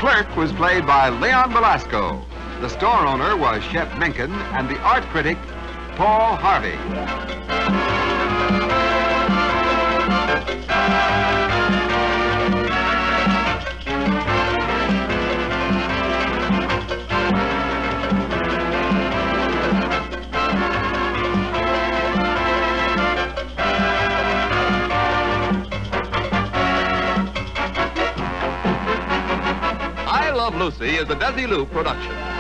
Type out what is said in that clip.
clerk was played by Leon Velasco. The store owner was Shep Menken, and the art critic, Paul Harvey. I Love Lucy is a Desilu production.